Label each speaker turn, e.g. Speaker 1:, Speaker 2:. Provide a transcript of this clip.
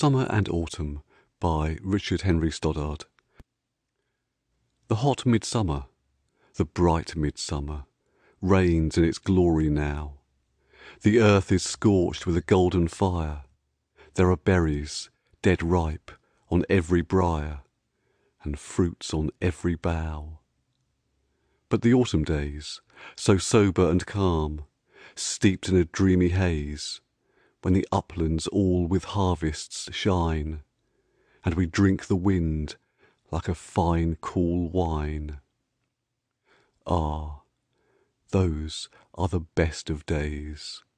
Speaker 1: Summer and Autumn by Richard Henry Stoddard. The hot midsummer, the bright midsummer, reigns in its glory now. The earth is scorched with a golden fire. There are berries dead ripe on every briar, and fruits on every bough. But the autumn days, so sober and calm, steeped in a dreamy haze, when the uplands all with harvests shine, and we drink the wind like a fine cool wine. Ah, those are the best of days.